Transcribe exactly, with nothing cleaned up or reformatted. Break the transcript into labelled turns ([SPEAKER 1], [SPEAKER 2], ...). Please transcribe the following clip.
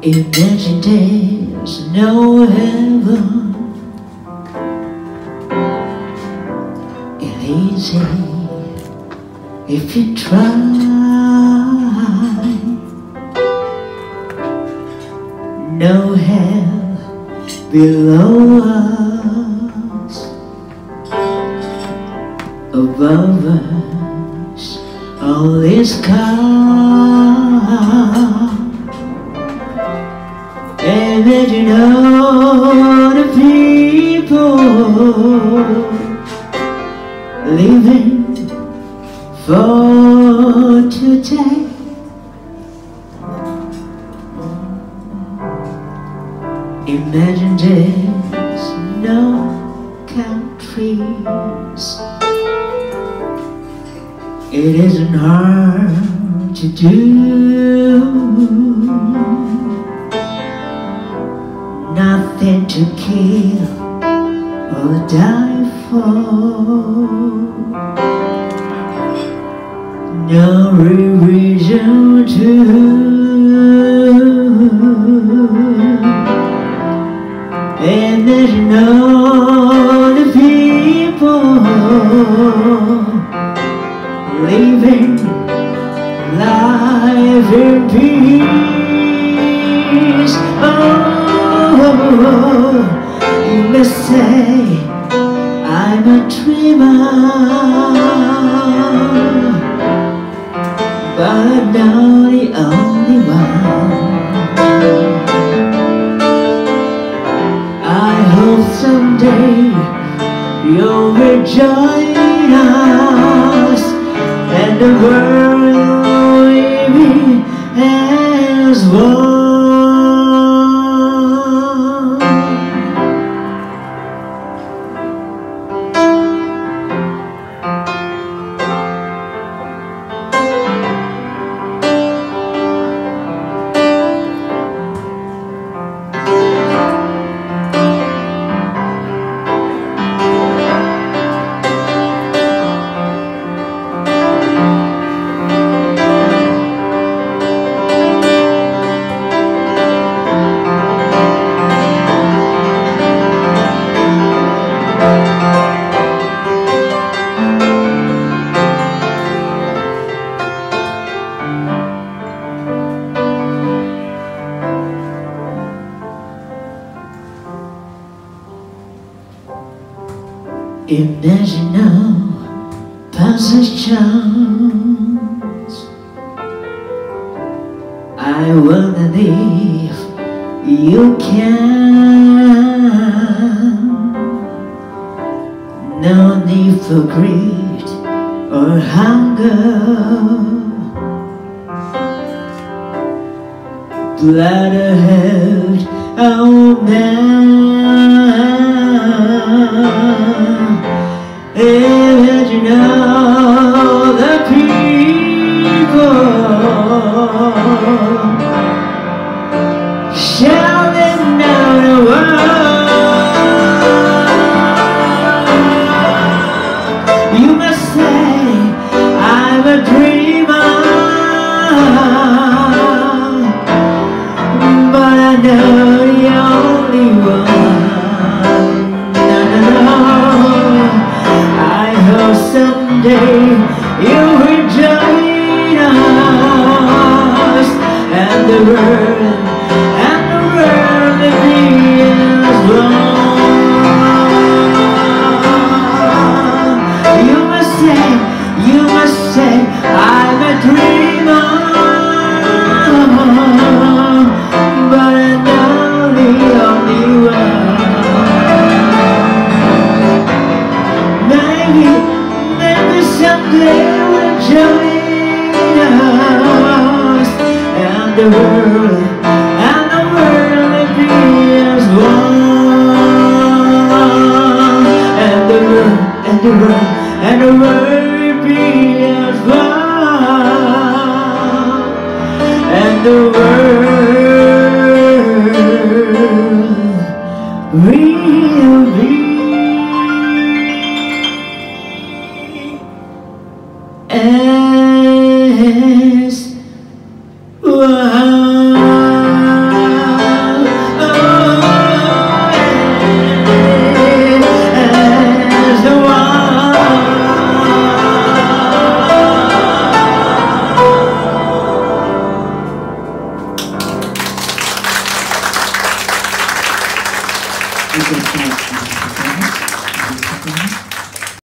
[SPEAKER 1] Imagine there's no heaven. It's easy if you try. No hell below us, above us, all is calm. Imagine all the people living for today. Imagine there's no countries. It isn't hard to do. Nothing to kill or die for. No reason to. And there's no the people living life in peace. Oh, you must say I'm a dreamer, but not the only one. Someday you'll rejoin us, and the world will be as one. Imagine now possessions. I wonder if you can. No need for greed or hunger. Blood ahead, oh man. Imagine all the people shouting out the world. You must say I'm a dreamer, but I know the only one. Someday you will join us, and the world, and the world will be as one. You must say, you must say, I'm a dreamer, but I know the only one. Maybe someday will join us, and the world, and the world will be as one. And the world, and the world, and the world will be as one. And the world will be and